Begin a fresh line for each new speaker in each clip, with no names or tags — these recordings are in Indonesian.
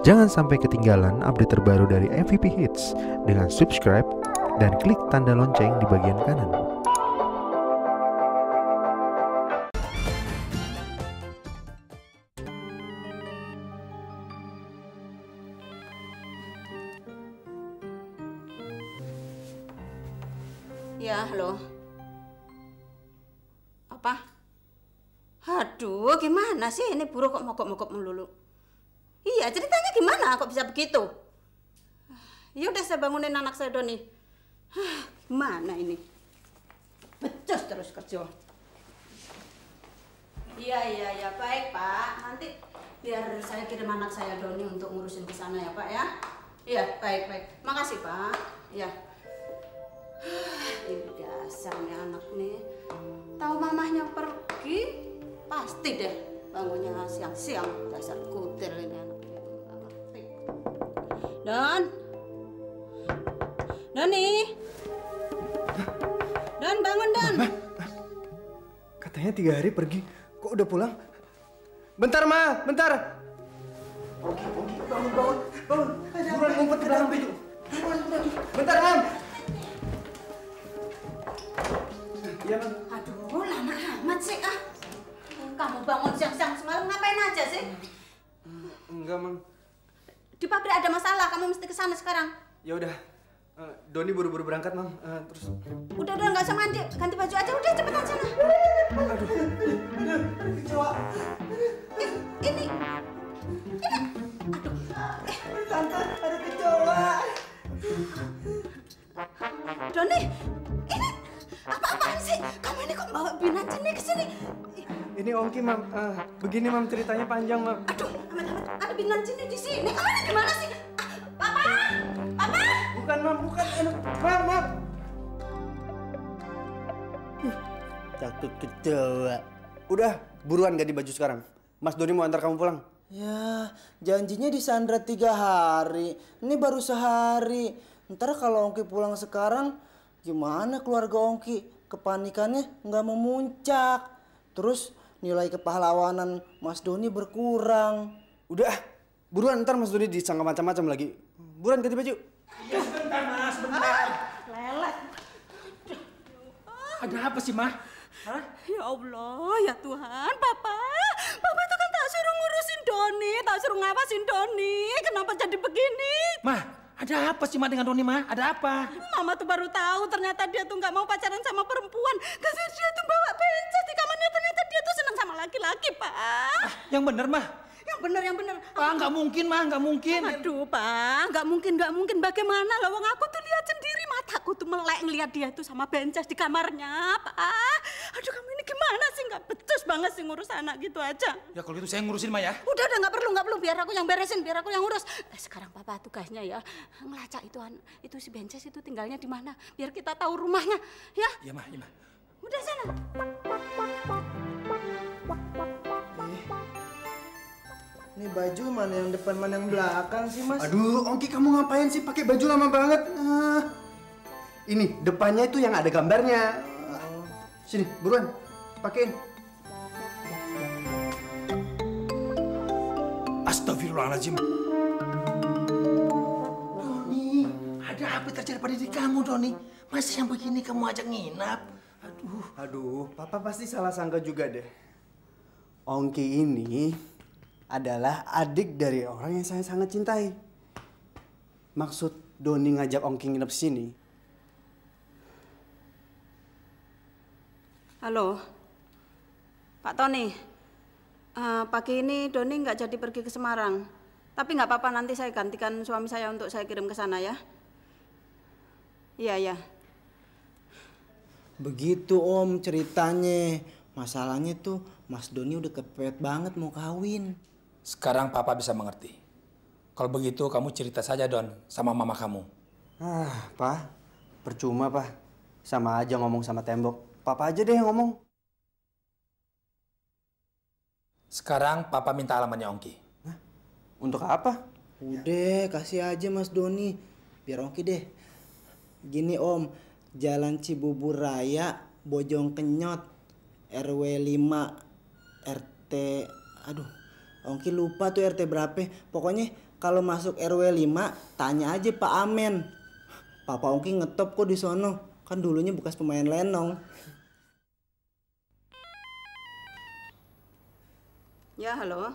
Jangan sampai ketinggalan update terbaru dari MVP Hits dengan subscribe dan klik tanda lonceng di bagian kanan.
Ya, halo. Apa? Aduh, gimana sih ini buruh kok mogok-mogok melulu? Iya, ceritanya gimana kok bisa begitu? Ya udah saya bangunin anak saya Doni. Gimana ini? Becus terus kerja. Iya, baik Pak. Nanti biar saya kirim anak saya Doni untuk ngurusin ke sana ya Pak ya. Iya, baik. Makasih Pak. Iya. Ini dasarnya anak nih. Tahu mamahnya pergi, pasti deh bangunnya siang-siang. Dasar kutil ini anak. Doni. Don, bangun Don.
Katanya 3 hari pergi, kok udah pulang? Bentar Ma, bentar. Oke, bangun. Buruan ngumpet ke dalam baju. Bentar Mam. Iya Mam.
Aduh, lama amat sih ah. Kamu bangun siang-siang semalam ngapain aja sih?
Enggak Mam.
Di pabrik ada masalah, kamu mesti ke sana sekarang.
Ya udah. Doni buru-buru berangkat Mam. Terus.
Udah nggak usah mandi, ganti baju aja udah cepetan sana.
Aduh, kecewa.
Ini.
Tante, ada kecoa.
Doni, ini apa-apaan sih? Kamu ini kok bawa binatang ini ke sini?
Ini Ongki Mam. Begini Mam, ceritanya panjang Mam.
Aduh, amat ada binatang ini di sini. Kamu ini gimana sih? Papa.
Bukan Mam, bukan. Mam. Takut kecoa. Udah, buruan ganti baju sekarang. Mas Doni mau antar kamu pulang.
Ya, janjinya disandra 3 hari. Ini baru sehari. Ntar kalau Ongki pulang sekarang, gimana keluarga Ongki? Kepanikannya nggak memuncak. Terus nilai kepahlawanan Mas Doni berkurang.
Udah, buruan ntar Mas Doni disangka macam-macam lagi. Buruan ganti baju.
Ya sebentar Mas, bentar.
Lelet.
Ada apa sih Mah? Hah?
Ya Allah, ya Tuhan, Papa itu kan tak suruh ngurusin Doni, tak suruh ngawasin Doni. Kenapa jadi begini?
Mah, ada apa sih Mah dengan Doni Mah? Ada apa?
Mama tuh baru tahu ternyata dia tuh nggak mau pacaran sama perempuan. Terus dia tuh bawa bencas di kamarnya, ternyata dia tuh senang sama laki-laki, Pak.
Yang bener Mah?
Yang bener.
Nggak mungkin Mah, nggak mungkin.
Aduh, Pak, nggak mungkin. Bagaimana? Lawang aku tuh lihat sendiri, mataku tuh melek ngeliat dia tuh sama bencas di kamarnya, Pak. Aduh, kamu ini gimana sih? Nggak becus banget sih ngurus anak gitu aja.
Ya kalau gitu saya ngurusin Mah ya.
Udah, nggak perlu. Biar aku yang beresin, biar aku yang ngurus. Sekarang Papa tugasnya ya ngelacak itu si bencas itu tinggalnya di mana. Biar kita tahu rumahnya, ya.
Iya Mah.
Udah sana.
Ini baju mana yang depan, mana yang belakang sih Mas?
Aduh, Ongki kamu ngapain sih pakai baju lama banget? Ini depannya itu yang ada gambarnya. Sini, buruan, pakein.
Astagfirullahaladzim. Doni, ada apa terjadi pada diri kamu Doni? Masih yang begini kamu ajak nginap?
Aduh, Papa pasti salah sangka juga deh. Ongki ini adalah adik dari orang yang saya sangat cintai. Maksud Doni ngajak Ongki nginep sini.
Halo, Pak Tony. Pagi ini Doni nggak jadi pergi ke Semarang. Tapi nggak apa-apa, nanti saya gantikan suami saya untuk saya kirim ke sana ya. Iya.
Begitu Om ceritanya. Masalahnya tuh Mas Doni udah kepepet banget mau kawin.
Sekarang Papa bisa mengerti. Kalau begitu kamu cerita saja Don sama mama kamu.
Pak, percuma Pak. Sama aja ngomong sama tembok. Papa aja deh yang ngomong.
Sekarang Papa minta alamatnya Ongki.
Untuk apa?
Udah, kasih aja Mas Doni. Biar Ongki deh. Gini Om, Jalan Cibubur Raya, Bojong Kenyot, RW 5, RT... Aduh, Ongki lupa tuh RT berapa. Pokoknya Kalau masuk RW 5, tanya aja Pak Amen. Papa Ongki ngetop kok di sono. Kan dulunya bekas pemain lenong.
Ya, halo.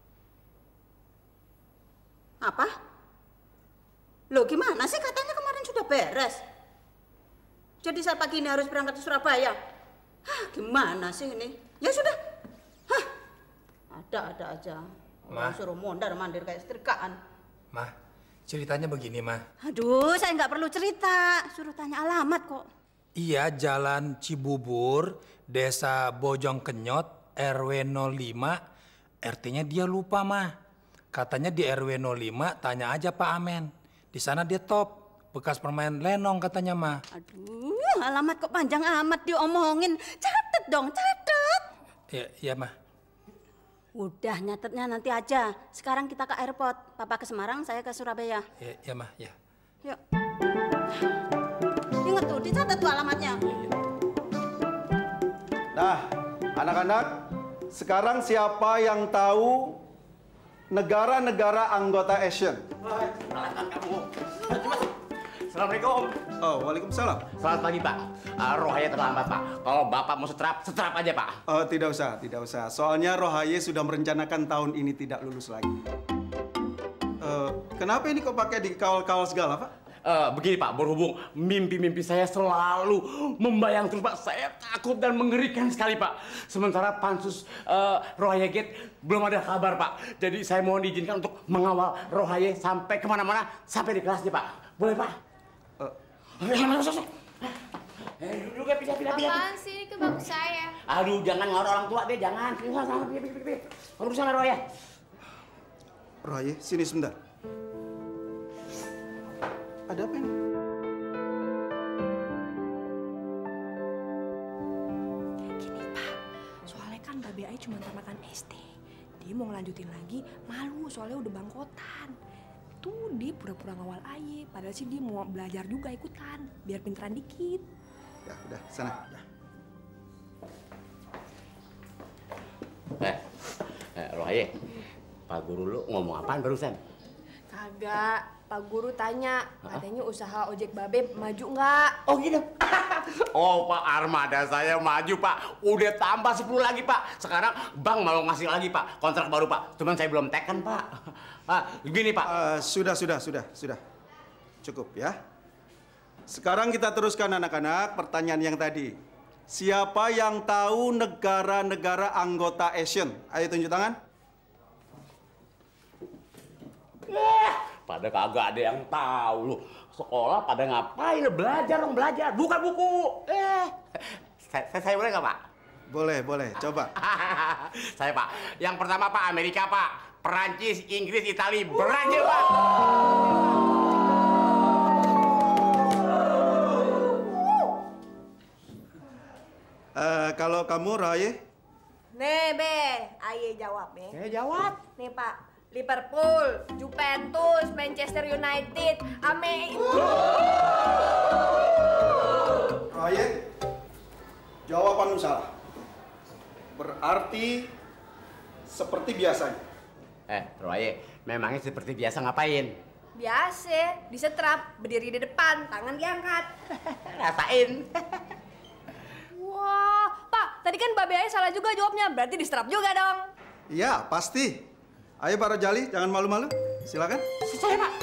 Apa? Loh, gimana sih? Katanya kemarin sudah beres. Jadi saya pagi ini harus berangkat ke Surabaya. Hah, gimana sih ini? Ya sudah. Hah, ada-ada aja.
Ma.
Suruh mondar-mandir kayak setrikaan.
Mah, ceritanya begini, Mah.
Aduh, saya nggak perlu cerita. Suruh tanya alamat kok.
Iya, Jalan Cibubur, Desa Bojongkenyot, RW 05. RT-nya dia lupa, Mah. Katanya di RW 05, tanya aja Pak Amen. Di sana dia top. Bekas permain lenong katanya, Mah.
Aduh, alamat kok panjang amat diomongin. Catet dong, catet.
Iya, Mah.
Udah, nyatetnya nanti aja. Sekarang kita ke airport. Papa ke Semarang, saya ke Surabaya.
Iya, Mah, ya.
Yuk. Ingat tuh, dicatat tuh alamatnya.
Nah, anak-anak, sekarang siapa yang tahu negara-negara anggota ASEAN?
Assalamualaikum.
Oh, waalaikumsalam.
Selamat pagi, Pak. Rohaya terlambat, Pak. Kalau Bapak mau setrap aja, Pak.
Oh, tidak usah. Soalnya Rohaye sudah merencanakan tahun ini tidak lulus lagi. Kenapa ini kok pakai dikawal-kawal segala, Pak?
Begini, Pak, berhubung mimpi-mimpi saya selalu membayang terus, Pak. Saya takut dan mengerikan sekali, Pak. Sementara pansus Rohaya Gate belum ada kabar, Pak. Jadi saya mohon diizinkan untuk mengawal Rohaya sampai kemana-mana, sampai di kelasnya, Pak. Boleh, Pak? Duduk ya, pindah.
Apaan sih, ini ke bangku saya?
Aduh, jangan ngaruh orang tua deh, jangan. Pilih. Urus sama Rohaya.
Rohaye, sini sebentar. Ada apa ini?
Gini Pak, soalnya kan Mbak Ai cuma tamakan SD. Dia mau ngelanjutin lagi, malu soalnya udah bangkotan. Tuh dia pura-pura ngawal Aye, padahal sih dia mau belajar juga ikutan, biar pinteran dikit.
Ya, udah, sana.
Rohaya, Pak Guru lu ngomong apaan barusan?
Kagak, Pak Guru tanya, katanya usaha ojek babe maju nggak?
Oh gitu? Oh Pak, armada saya maju Pak. Udah tambah 10 lagi Pak. Sekarang bank mau ngasih lagi Pak, kontrak baru Pak. Cuman saya belum teken Pak. Gini Pak.
Sudah. Cukup ya. Sekarang kita teruskan anak-anak pertanyaan yang tadi. Siapa yang tahu negara-negara anggota ASEAN? Ayo tunjuk tangan.
Pada kagak ada yang tahu loh. Sekolah pada ngapain? Belajar. Buka buku. Saya boleh nggak Pak?
Boleh. Coba.
Saya Pak. Yang pertama Pak, Amerika Pak. Perancis, Inggris, Itali, Brazil Pak.
Kalau kamu, Rohaye?
Nih Be, Aye jawab ya.
Saya jawab.
Nih Pak, Liverpool, Juventus, Manchester United,
Rohaye, jawabanmu salah. Berarti seperti biasanya.
Rohaya, memangnya seperti biasa ngapain?
Biasa, disetrap, berdiri di depan, tangan diangkat.
Rasain.
Wah, Pak, tadi kan Babe Aye salah juga jawabnya, berarti disetrap juga dong.
Iya, pasti. Ayo Pak Rojali, jangan malu-malu. Silakan.
Saya Pak.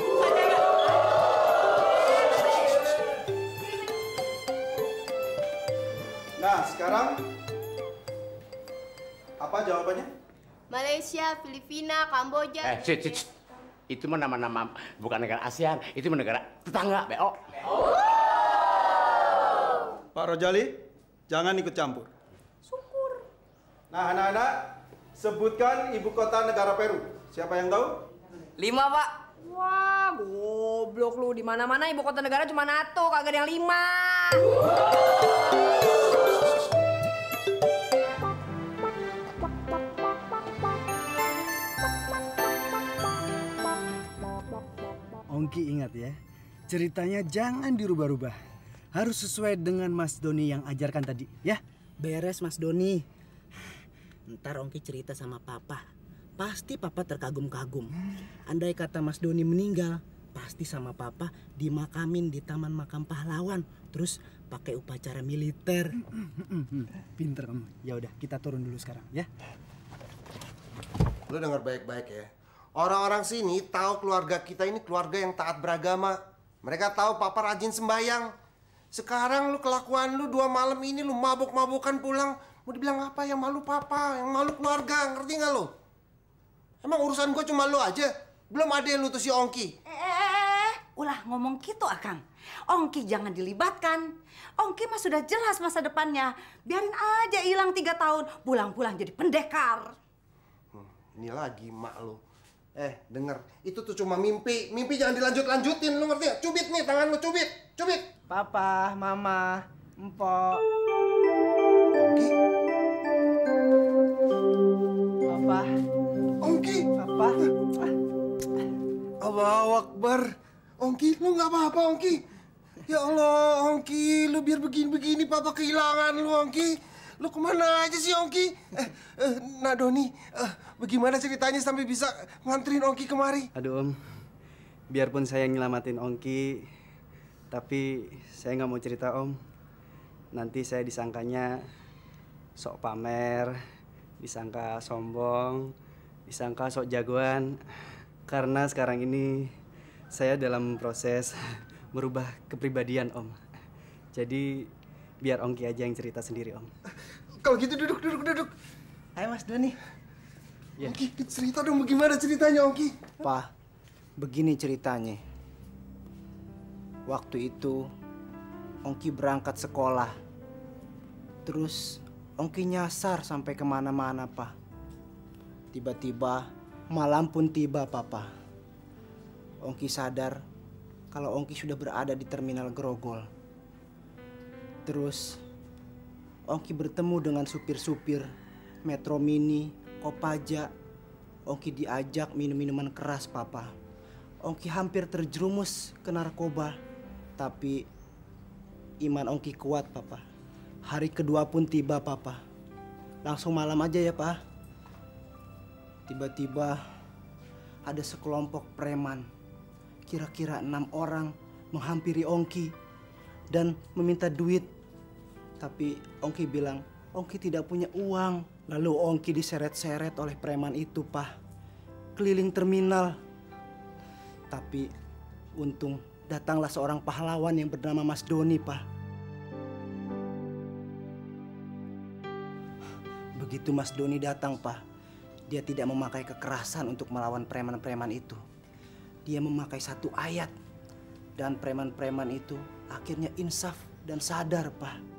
Nah, sekarang apa jawabannya?
Malaysia, Filipina, Kamboja.
Shit. Itu mah nama-nama bukan negara ASEAN, itu mah negara tetangga, BO.
Pak Rojali, jangan ikut campur.
Syukur.
Nah, anak-anak, sebutkan ibu kota negara Peru. Siapa yang tahu?
5, Pak.
Wah, goblok lu. Di mana-mana ibu kota negara cuma NATO, kagak ada yang 5.
Ongki ingat ya, ceritanya jangan dirubah-rubah. Harus sesuai dengan Mas Doni yang ajarkan tadi, ya?
Beres Mas Doni. Ntar Ongki cerita sama Papa.
pasti Papa terkagum-kagum. Andai kata Mas Doni meninggal, pasti sama Papa dimakamin di Taman Makam Pahlawan. Terus pakai upacara militer.
Pinter kamu. Ya udah, kita turun dulu sekarang ya.
Lu dengar baik-baik ya. Orang-orang sini tahu keluarga kita ini keluarga yang taat beragama. Mereka tahu Papa rajin sembahyang. Sekarang lu kelakuan lu 2 malam ini lu mabuk-mabukan pulang. Mau dibilang apa? Yang malu Papa, yang malu keluarga. Ngerti nggak lu? Emang urusan gue cuma lu aja? Belum ada lu tuh si Ongki.
Ulah ngomong gitu Akang. Ongki jangan dilibatkan. Ongki mah sudah jelas masa depannya. Biarin aja hilang 3 tahun. Pulang-pulang jadi pendekar.
Ini lagi mak lu. Denger, itu tuh cuma mimpi. Mimpi jangan dilanjut-lanjutin, lu ngerti ya? Cubit nih tangan lu, cubit.
Papa, Mama, Empok.
Ongki?
Papa.
Ongki?
Papa.
Allahu Akbar. Ongki, lu nggak apa-apa, Ongki. Ya Allah, Ongki, lu biar begini-begini Papa kehilangan lu, Ongki. Lu kemana aja sih, Ongki? Nak Doni, bagaimana ceritanya sampai bisa nganterin Ongki kemari?
Aduh Om, biarpun saya nyelamatin Ongki, tapi saya nggak mau cerita Om. Nanti saya disangkanya sok pamer, disangka sombong, disangka sok jagoan. Karena sekarang ini saya dalam proses merubah kepribadian Om. Jadi biar Ongki aja yang cerita sendiri Om.
Kalau gitu duduk.
Ayo Mas Doni.
Ya.
Ongki, cerita dong bagaimana ceritanya, Ongki?
Pa, begini ceritanya. Waktu itu Ongki berangkat sekolah. Terus Ongki nyasar sampai kemana-mana, Pa. Tiba-tiba malam pun tiba, Papa. Ongki sadar kalau Ongki sudah berada di terminal Grogol. Terus Ongki bertemu dengan supir-supir Metro Mini, Kopaja. Ongki diajak minum-minuman keras, Papa. Ongki hampir terjerumus ke narkoba. Tapi iman Ongki kuat, Papa. Hari kedua pun tiba, Papa. Langsung malam aja ya, Pak. Tiba-tiba ada sekelompok preman. Kira-kira 6 orang menghampiri Ongki dan meminta duit. Tapi Ongki bilang, Ongki tidak punya uang. Lalu Ongki diseret-seret oleh preman itu, Pak. Keliling terminal. Tapi untung datanglah seorang pahlawan yang bernama Mas Doni, Pak. Begitu Mas Doni datang, Pak, dia tidak memakai kekerasan untuk melawan preman-preman itu. Dia memakai 1 ayat. Dan preman-preman itu akhirnya insaf dan sadar, Pak.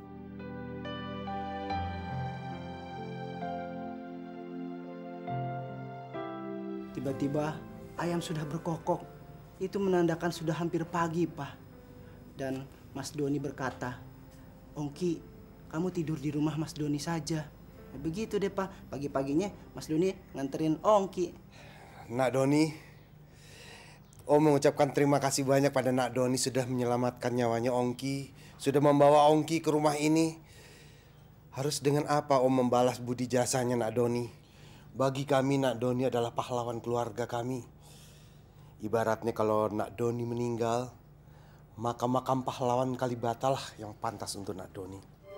Tiba-tiba ayam sudah berkokok. Itu menandakan sudah hampir pagi, Pak. Dan Mas Doni berkata, Ongki, kamu tidur di rumah Mas Doni saja. Begitu deh, Pak. Pagi-paginya Mas Doni nganterin Ongki.
Nak Doni, Om mengucapkan terima kasih banyak pada Nak Doni sudah menyelamatkan nyawanya Ongki. Sudah membawa Ongki ke rumah ini. Harus dengan apa Om membalas budi jasanya Nak Doni? Bagi kami Nak Doni adalah pahlawan keluarga kami. Ibaratnya kalau Nak Doni meninggal, maka makam pahlawan Kalibata lah yang pantas untuk Nak Doni.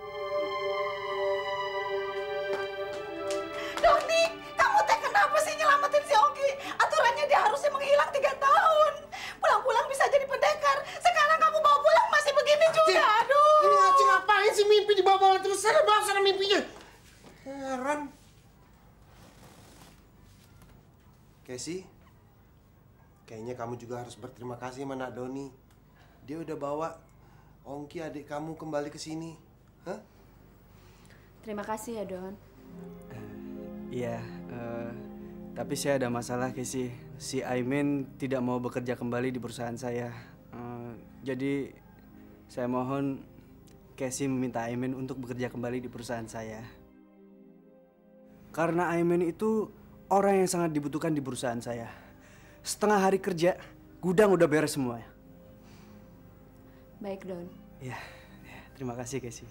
Doni, kamu teh kenapa sih nyelamatin si Ongki? Aturannya dia harusnya menghilang 3 tahun. Pulang-pulang bisa jadi pendekar. Sekarang kamu bawa pulang masih begini juga. Aduh.
Ini Acing ngapain sih mimpi dibawa terus? Sana bawa sana mimpinya. Heran. Casey, kayaknya kamu juga harus berterima kasih sama Nak Doni. Dia udah bawa Ongki adik kamu kembali ke sini. Hah?
Terima kasih ya, Don.
Iya, tapi saya ada masalah, Casey. Si Aimin tidak mau bekerja kembali di perusahaan saya. Jadi saya mohon Casey meminta Aimin untuk bekerja kembali di perusahaan saya. Karena Aimin itu orang yang sangat dibutuhkan di perusahaan saya. Setengah hari kerja, gudang udah beres semua.
Baik, Don.
Ya, terima kasih, Casey.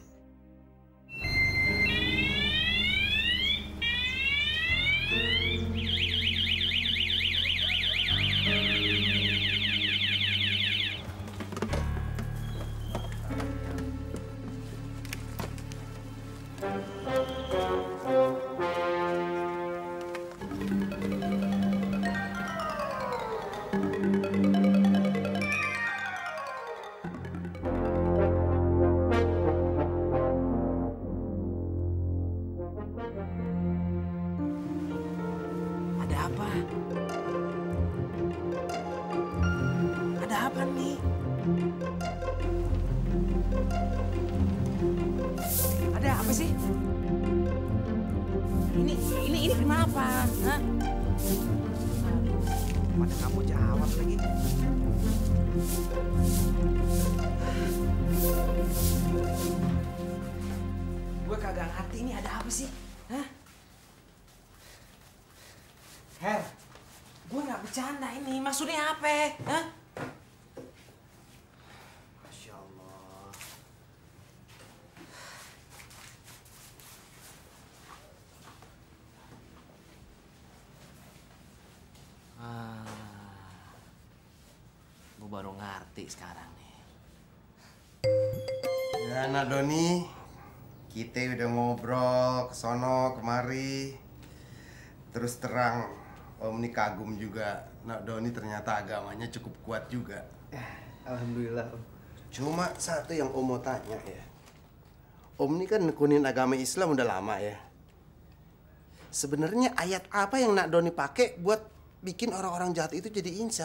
apa sih? Ini kenapa? Hah?
Mana kamu jawab lagi?
Gue kagak ngerti ini ada apa sih? Hah? Her, gue nggak bercanda ini. Maksudnya apa? Hah?
Masya Allah.
Gue baru ngerti sekarang nih.
Ya, Nak Doni, kita udah ngobrol kesono kemari. Terus terang, Om ini kagum juga. Nak Doni ternyata agamanya cukup kuat juga.
Alhamdulillah.
Cuma satu yang Om mau tanya ya. Om ini kan nekunin agama Islam udah lama ya. Sebenarnya ayat apa yang Nak Doni pakai buat bikin orang-orang jahat itu jadi insaf?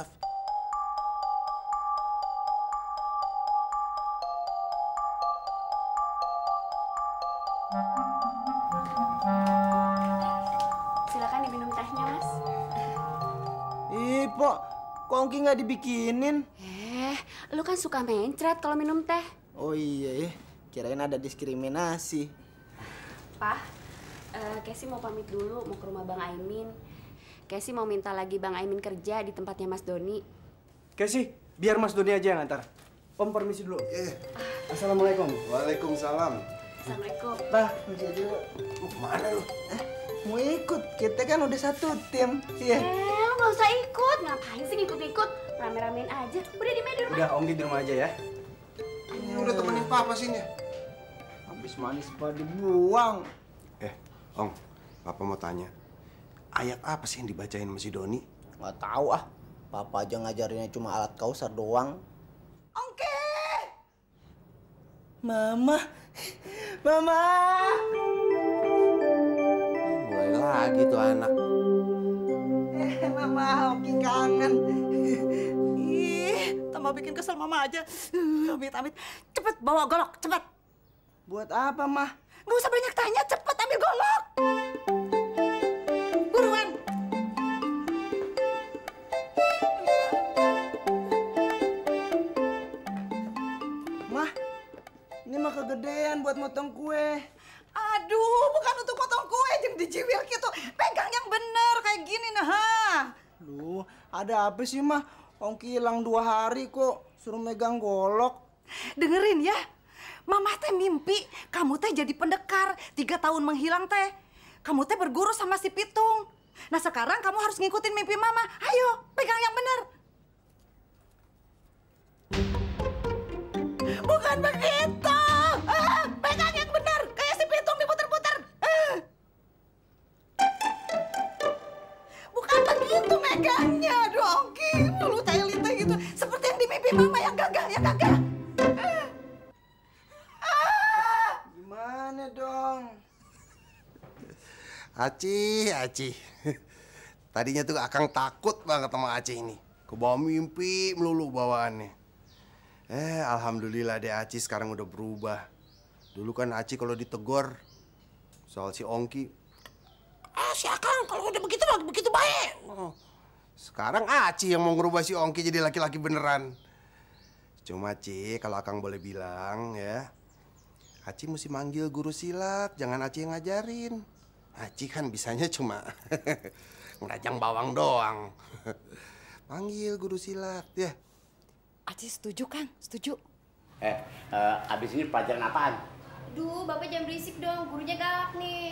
Silakan diminum tehnya, Mas.
Ih, Pok, kok Ongki nggak dibikinin?
Lu kan suka mencret kalau minum teh.
Oh iya ya, kirain ada diskriminasi.
Pak, Kesi mau pamit dulu, mau ke rumah Bang Aimin. Kesi mau minta lagi Bang Aimin kerja di tempatnya Mas Doni.
Kesi, biar Mas Doni aja yang ngantar. Om permisi dulu. Assalamualaikum.
Waalaikumsalam.
Assalamualaikum.
Bah, kerja dulu.
Kemana lu?
Mau ikut, kita kan udah satu tim. Iya.
Lu nggak usah ikut. Ngapain sih ngikut-ngikut? Rame-ramein aja. Udah di meja rumah.
Udah, Om di rumah aja ya.
Ini udah temenin Papa sini.
Habis manis pada dibuang.
Ong, Papa mau tanya. Ayat apa sih yang dibacain sama si Doni?
Nggak tahu ah. Papa aja ngajarinnya cuma alat kausar doang.
Ongki!
Mama. Mama!
Mulai lagi tuh anak.
Mama, Ongki kangen. Ih, tambah bikin kesel Mama aja. Amit-amit. Cepet bawa golok, cepet.
Buat apa, Mah?
Nggak usah banyak tanya, cepet ambil golok. Buruan.
Mah, ini mah kegedean buat motong kue.
Aduh, bukan untuk potong kue, jangan dijiwil gitu. Pegang yang bener kayak gini nah.
Duh, ada apa sih, Mah? Ongki hilang 2 hari kok, suruh megang golok.
Dengerin ya. Mama teh mimpi kamu teh jadi pendekar 3 tahun menghilang teh. Kamu teh berguru sama si Pitung. Nah sekarang kamu harus ngikutin mimpi Mama. Ayo, pegang yang benar. Bukan begitu. Pegang yang benar, kayak si Pitung diputer-puter. Bukan begitu megangnya, Ongki. Lu teh gitu, seperti yang di mimpi Mama yang gagah,
Gimana dong?
Aci. Tadinya tuh Akang takut banget sama Aci ini. Kebawa mimpi melulu bawaannya. Alhamdulillah deh Aci sekarang udah berubah. Dulu kan Aci kalau ditegor soal si Ongki, si Akang kalau udah begitu baik. Sekarang Aci yang mau ngerubah si Ongki jadi laki-laki beneran. Cuma Ci, kalau Akang boleh bilang ya, Aci mesti manggil guru silat, jangan Aci yang ngajarin. Aci kan bisanya cuma ngerajang bawang doang. Panggil guru silat ya.
Aci setuju, Kang, setuju.
Abis ini pelajaran apaan?
Duh, Bapak jangan berisik dong, gurunya galak nih.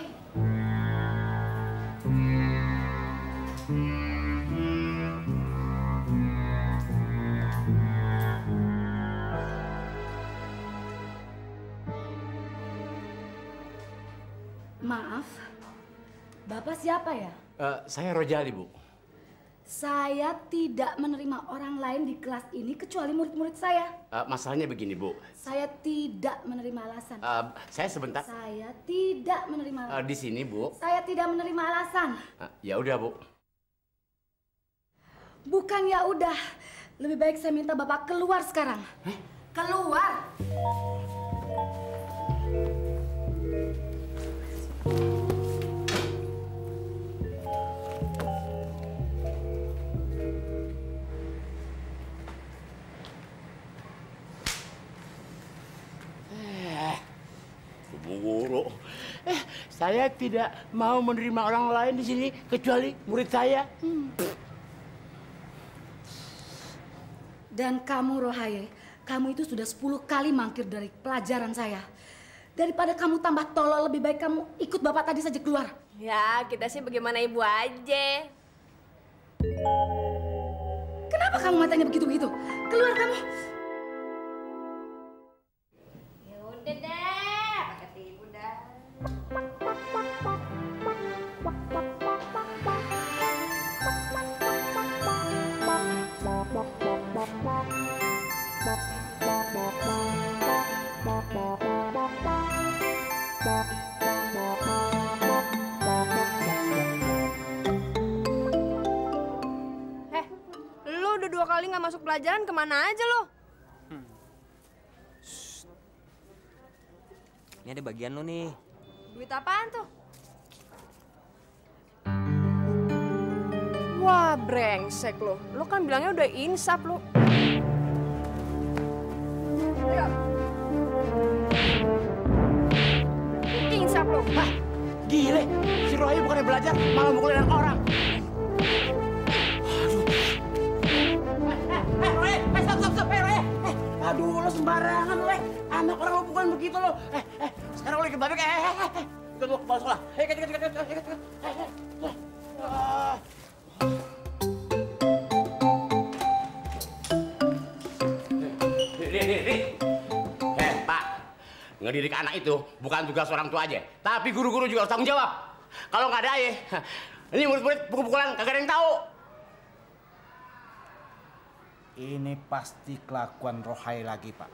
Maaf, Bapak siapa ya?
Saya Rojali, Bu.
Saya tidak menerima orang lain di kelas ini kecuali murid-murid saya.
Masalahnya begini, Bu.
Saya tidak menerima alasan.
Saya sebentar.
Saya tidak menerima alasan.
Di sini, Bu.
Saya tidak menerima alasan.
Ya udah, Bu.
Bukan ya udah. Lebih baik saya minta Bapak keluar sekarang. Keluar!
Bu Guru, saya tidak mau menerima orang lain di sini kecuali murid saya.
Dan kamu Rohaye, kamu itu sudah 10 kali mangkir dari pelajaran saya. Daripada kamu tambah tolol, lebih baik kamu ikut bapak tadi saja keluar.
Ya, kita sih bagaimana ibu aja.
Kenapa kamu matanya begitu-begitu? Keluar kamu.
Ya udah deh, pakai tipu dah.
Lu udah 2 kali nggak masuk pelajaran, kemana aja lo?
Ini ada bagian lu nih.
Duit apaan tuh? Wah, brengsek lo. Lo kan bilangnya udah insaf lo. Insaf lo.
Hah? Gile, si Roy bukannya belajar, malah mukulin orang. Stop, Roy. Aduh, lo sembarangan, Roy. Anak orang lo bukan begitu lo. Sekarang lo ikut babek, ikut lo ke bawah sekolah. Ikut. Pak, ngedidik anak itu bukan tugas orang tua aja, tapi guru-guru juga harus tanggung jawab. Kalau nggak ada ayah, ini murid-murid pukul-pukulan kagak ada yang tahu.
Ini pasti kelakuan Rohaye lagi, Pak.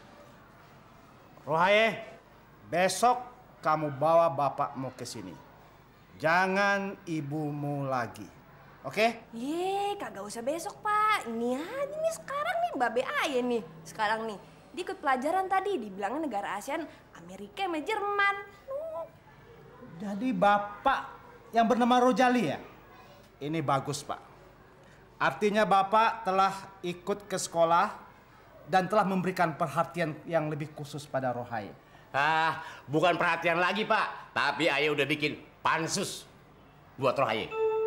Rohaye, besok kamu bawa bapakmu ke sini. Jangan ibumu lagi. Oke?
Ye, kagak usah besok, Pak. Ini aja nih sekarang nih, Babe Aye nih. Sekarang nih, dia ikut pelajaran tadi. Dibilangnya negara ASEAN, Amerika sama Jerman.
Jadi bapak yang bernama Rojali ya? Ini bagus, Pak. Artinya bapak telah ikut ke sekolah dan telah memberikan perhatian yang lebih khusus pada Rohaye.
Bukan perhatian lagi, Pak. Tapi ayah udah bikin pansus buat Rohaye.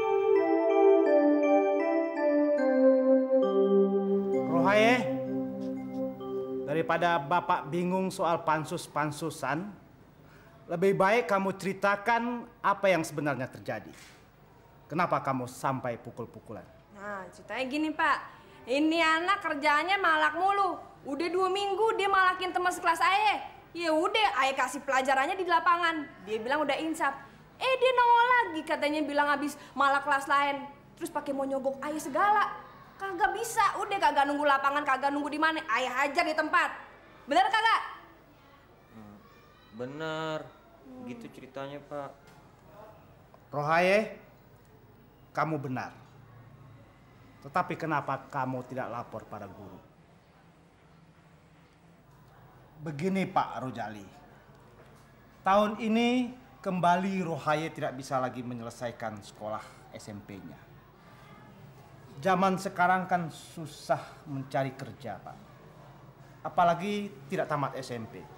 Rohaye, daripada bapak bingung soal pansus-pansusan, lebih baik kamu ceritakan apa yang sebenarnya terjadi. Kenapa kamu sampai pukul-pukulan?
Nah, ceritanya gini, Pak. Ini anak kerjaannya malak mulu. Udah 2 minggu dia malakin teman sekelas Aye. Ya udah, Aye kasih pelajarannya di lapangan. Dia bilang udah insaf. Dia nongol lagi katanya bilang habis malak kelas lain. Terus pakai mau nyogok Aye segala. Kagak bisa, udah kagak nunggu lapangan, kagak nunggu di mana. Aye hajar di tempat. Bener kagak?
Bener. Gitu ceritanya, Pak.
Rohaye, kamu benar. Tetapi kenapa kamu tidak lapor pada guru? Begini Pak Rojali, tahun ini kembali Rohaye tidak bisa lagi menyelesaikan sekolah SMP-nya. Zaman sekarang kan susah mencari kerja, Pak. Apalagi tidak tamat SMP.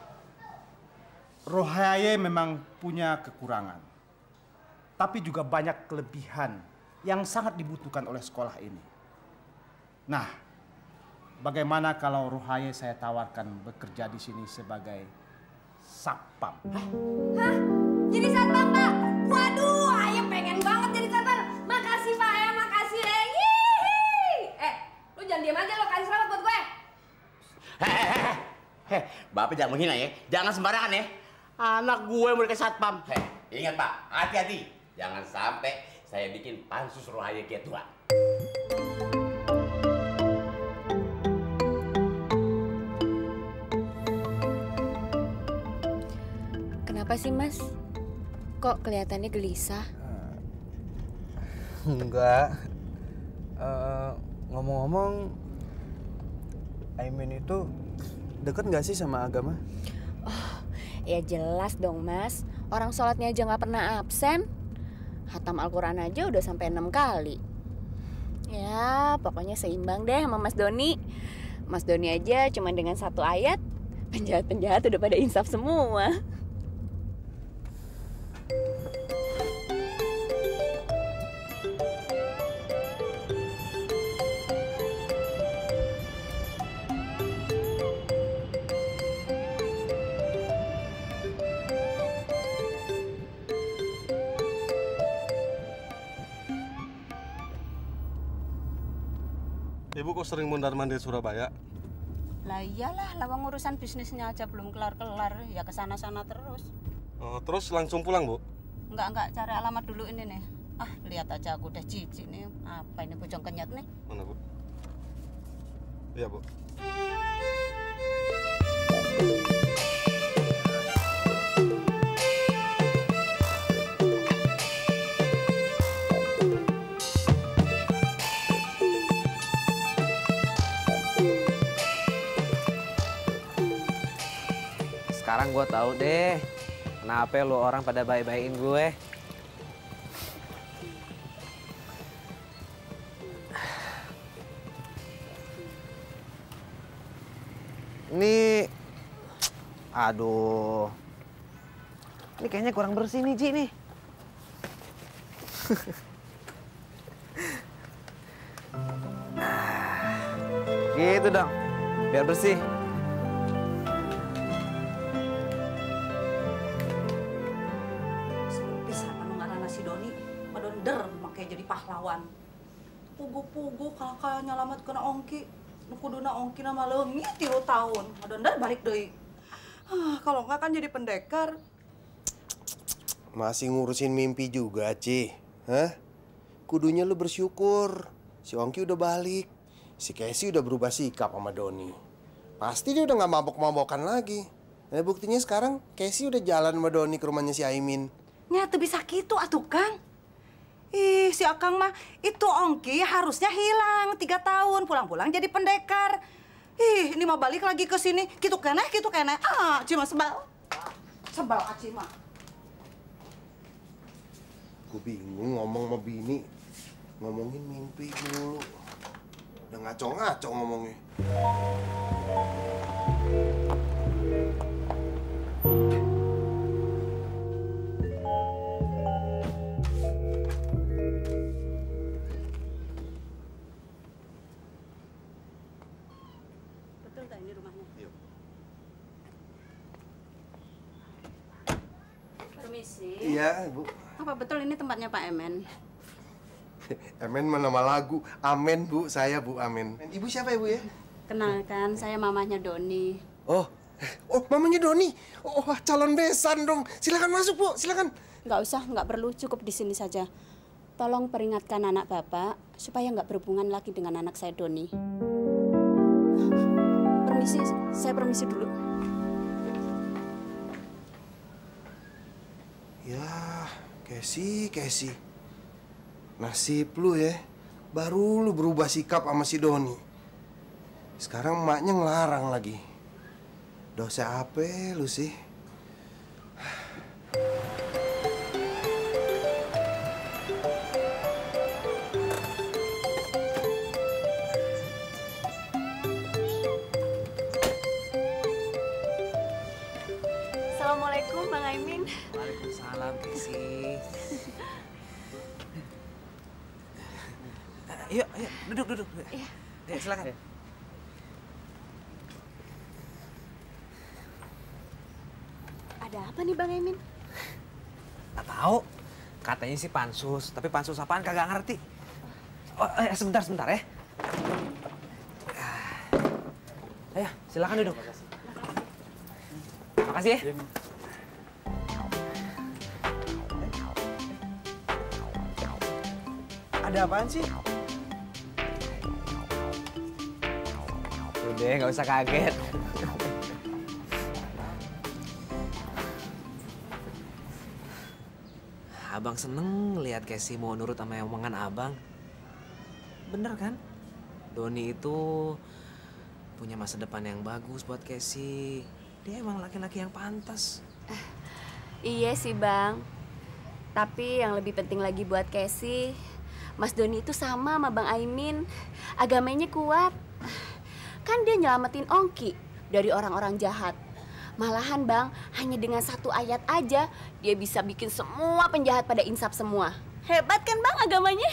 Rohaye memang punya kekurangan, tapi juga banyak kelebihan yang sangat dibutuhkan oleh sekolah ini. Nah, bagaimana kalau Rohaye saya tawarkan bekerja di sini sebagai satpam?
Hah? Jadi satpam, Pak? Waduh, Aye pengen banget jadi satpam. Makasih, Pak. Makasih. Lu jangan diam aja lo, kasih selamat buat gue.
Bapak jangan menghina ya. Jangan sembarangan ya. Anak gue mau dikasih satpam. Ingat, Pak. Hati-hati. Jangan sampai saya bikin pansus Rohaye kayak tua.
Kenapa sih, Mas? Kok kelihatannya gelisah?
Enggak. Ngomong-ngomong, Aimin itu deket nggak sih sama Agama?
Oh, ya jelas dong, Mas. Orang sholatnya aja nggak pernah absen. Hatam Al-Quran aja udah sampai 6 kali. Ya, pokoknya seimbang deh sama Mas Doni. Mas Doni aja cuma dengan 1 ayat, penjahat-penjahat udah pada insaf semua.
Ibu kok sering mondar-mandir Surabaya?
Lah iyalah, lawang urusan bisnisnya aja belum kelar-kelar, ya kesana-sana terus.
Oh, terus langsung pulang, Bu?
Enggak, cari alamat dulu ini nih. Ah, lihat aja aku udah jijik nih. Apa ini bojong kenyot nih?
Mana, Bu? Iya, Bu.
Sekarang gue tahu deh kenapa lu orang pada baik-baikin gue. Ini, aduh, ini kayaknya kurang bersih nih, Ji nih. Gitu dong, biar bersih.
Bisa menunggu si Doni, padonder makanya jadi pahlawan. Pugu-pugu kakak nyelamat kena ongki, kuduna ongki nama leungit 3 tahun, padonder balik deui. Kalau enggak kan jadi pendekar.
Masih ngurusin mimpi juga, Ci. Hah? Kudunya lu bersyukur. Si Ongki udah balik. Si Casey udah berubah sikap sama Doni. Pasti dia udah gak mabok-mabokan lagi. Nah, buktinya sekarang Casey udah jalan sama Doni ke rumahnya si Aimin.
Nyata bisa gitu atuh Kang. Ih, si Akang mah itu Ongki harusnya hilang 3 tahun, pulang-pulang jadi pendekar. Ih, ini mah balik lagi ke sini, gitu kene. Ah, cuma sebal. Sebal Aci mah.
Gue bingung ngomong sama bini. Ngomongin mimpi dulu. Udah ngaco-ngaco ngomongnya.
Betul tak ini rumahnya?
Iya.
Permisi.
Iya, Bu.
Apa betul ini tempatnya Pak Emen?
Emen mah nama lagu. Amen, Bu. Saya Bu Amen. Ibu siapa ya, Bu ya?
Kenalkan, saya mamahnya Doni.
Oh, mamanya Doni. Oh, calon besan dong. Silakan masuk, Bu. Silakan.
Nggak usah, nggak perlu. Cukup di sini saja. Tolong peringatkan anak Bapak supaya nggak berhubungan lagi dengan anak saya Doni. Permisi, saya permisi dulu.
Ya, Casey. Nasib lu ya. Baru lu berubah sikap sama si Doni. Sekarang emaknya ngelarang lagi. Dosa apa lu sih?
Assalamualaikum Bang Aimin.
Waalaikumsalam, Casey. Yuk, duduk.
Iya.
Ya, silakan.
Ada apa nih Bang Aimin?
Nggak tahu. Katanya sih pansus, tapi pansus apaan kagak ngerti. Oh, sebentar ya. Ayo, silakan duduk. Makasih ya.
Ada apaan sih?
Udah, nggak usah kaget. Abang seneng lihat Casey mau nurut sama omongan abang. Bener kan? Doni itu punya masa depan yang bagus buat Casey. Dia emang laki-laki yang pantas.
Iya sih Bang. Tapi yang lebih penting lagi buat Casey, Mas Doni itu sama Bang Aimin. Agamanya kuat. Kan dia nyelamatin Ongki dari orang-orang jahat. Malahan Bang, hanya dengan 1 ayat aja dia bisa bikin semua penjahat pada insaf semua. Hebat kan Bang agamanya?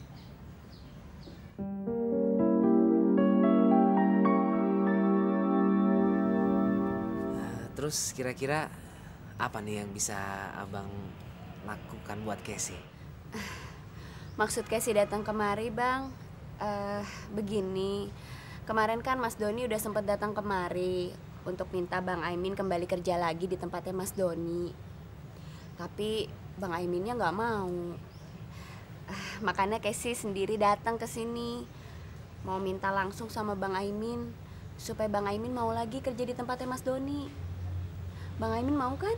Terus kira-kira apa nih yang bisa abang lakukan buat Casey?
Maksud Casey datang kemari Bang, begini. Kemarin kan Mas Doni udah sempat datang kemari untuk minta Bang Aimin kembali kerja lagi di tempatnya Mas Doni. Tapi Bang Aiminnya nggak mau. Makanya Casey sendiri datang ke sini. Mau minta langsung sama Bang Aimin supaya Bang Aimin mau lagi kerja di tempatnya Mas Doni. Bang Aimin mau kan?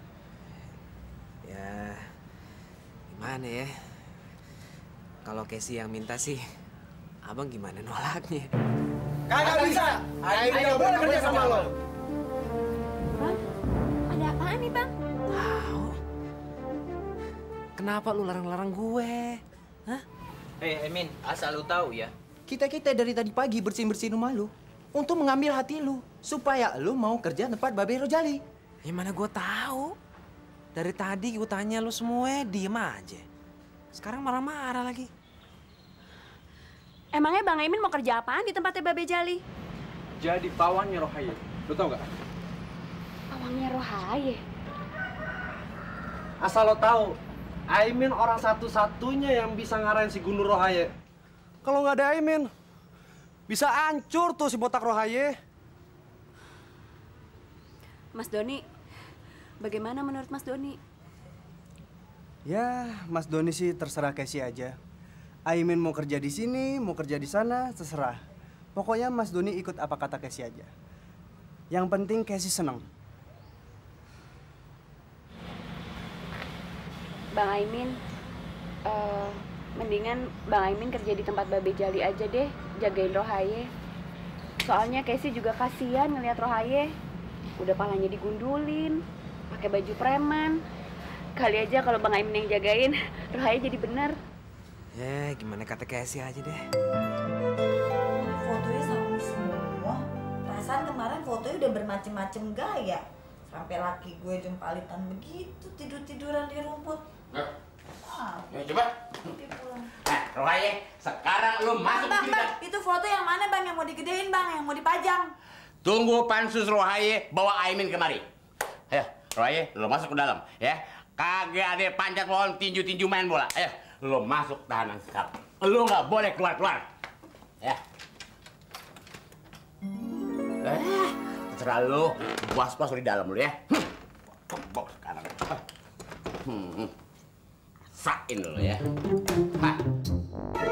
Ya, gimana ya? Kalau Casey yang minta sih, abang gimana nolaknya?
Kagak bisa. Aimin nggak boleh kerja sama lo.
Bang, ada apaan nih Bang?
Tahu? Kenapa lu larang-larang gue? Hah?
Aimin, asal lu tahu ya. Kita dari tadi pagi bersihin rumah lu untuk mengambil hati lu supaya lu mau kerja tempat Babe Rojali.
Ya mana gue tahu. Dari tadi gue tanya lu semua diem aja. Sekarang marah-marah lagi.
Emangnya Bang Aimin mau kerja apaan di tempatnya Babe Jali?
Jadi pawangnya Rohaye. Lu tau gak?
Pawangnya Rohaye?
Asal lo tahu, Aimin orang satu-satunya yang bisa ngarahin si Gunur Rohaye. Kalau nggak ada Aimin, bisa hancur tuh si botak Rohaye.
Mas Doni, bagaimana menurut Mas Doni?
Ya, Mas Doni sih terserah Casey aja. Aimin mau kerja di sini, mau kerja di sana, terserah. Pokoknya Mas Doni ikut apa kata Casey aja. Yang penting Casey senang.
Bang Aimin, mendingan Bang Aimin kerja di tempat Babe Jali aja deh, jagain Rohaye. Soalnya Casey juga kasihan ngeliat Rohaye. Udah palanya digundulin, pakai baju preman. Kali aja kalau Bang Aimin yang jagain, Rohaye jadi bener.
Ya, gimana kata Casey aja deh.
Fotonya sama semua. Perasaan kemarin fotonya udah bermacam-macam gaya. Sampai laki gue jempalitan begitu, tidur-tiduran di rumput.
Ya, coba. Nah, Rohaye, sekarang lu masuk
Bang,
kita.
itu foto yang mana Bang? Yang mau digedein Bang, yang mau dipajang?
Tunggu pansus Rohaye bawa Aimin kemari. Ayo, Rohaye, lu masuk ke dalam, ya. Kagak ada panjat pohon tinju-tinju main bola. Ayo, lu masuk tahanan sekarang. Lu nggak boleh keluar-keluar. Ya. Terserah lu, puas-puas di dalam lu ya. Bawa sekarang. Sain dulu ya.